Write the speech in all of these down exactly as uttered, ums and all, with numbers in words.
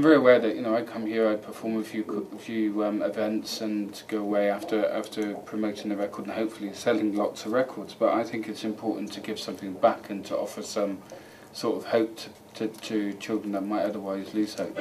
I'm very aware that, you know, I come here, I perform a few a few um, events and go away after after promoting the record and hopefully selling lots of records. But I think it's important to give something back and to offer some sort of hope to, to, to children that might otherwise lose hope.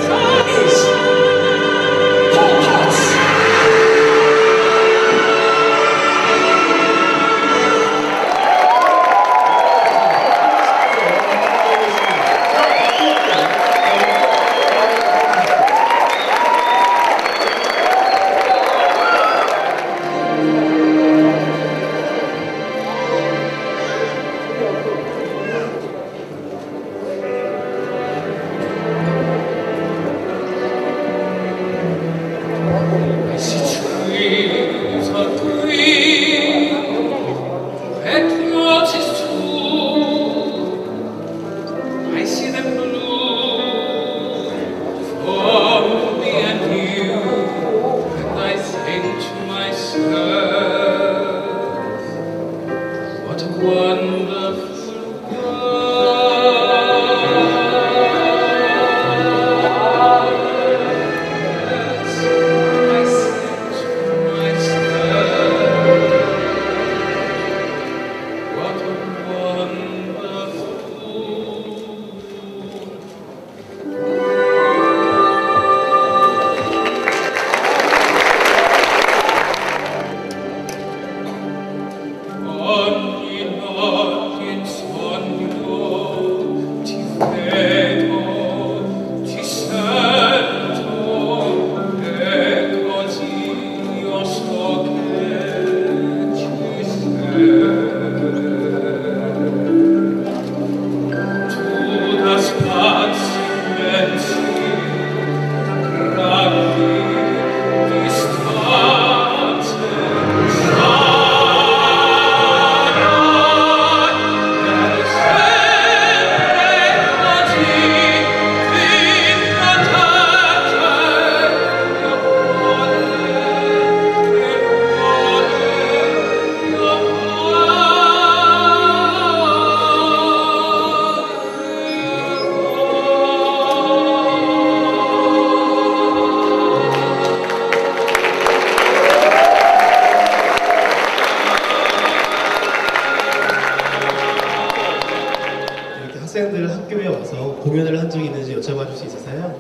학생들 학교에 와서 공연을 한 적이 있는지 여쭤봐 줄 수 있으세요?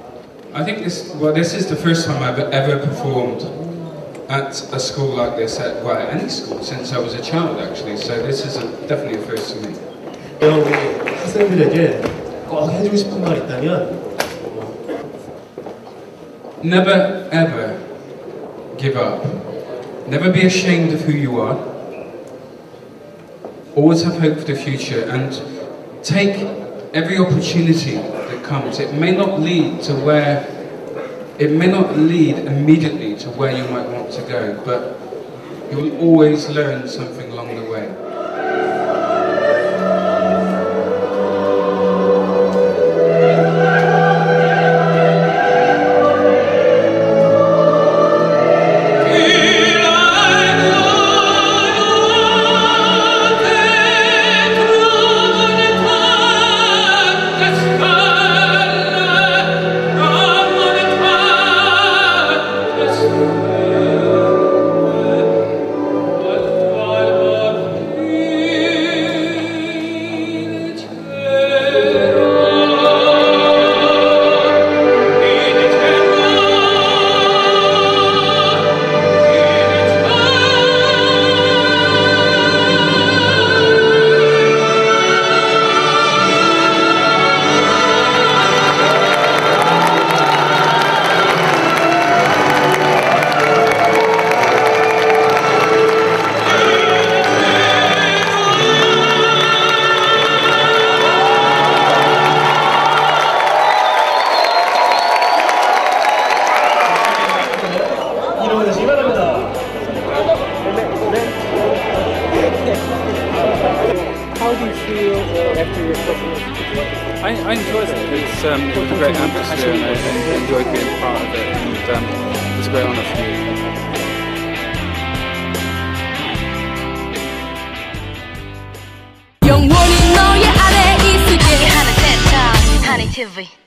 I think this, well, this is the first time I've ever performed at a school like this, at, well, any school, since I was a child actually, so this is a, definitely a first for me. 우리 학생들에게 꼭 해주고 싶은 말 있다면 Never ever give up. Never be ashamed of who you are. Always have hope for the future and take every opportunity that comes. It may not lead to where, it may not lead immediately to where you might want to go, but you will always learn something along the way. How do you feel after your performance? I, I enjoyed it. It's, um, it was a great atmosphere and I, I enjoyed being part of it, and um, it's a great honour for me. 영원히 너의 아래에 있을게 하나 셋, Honey T V.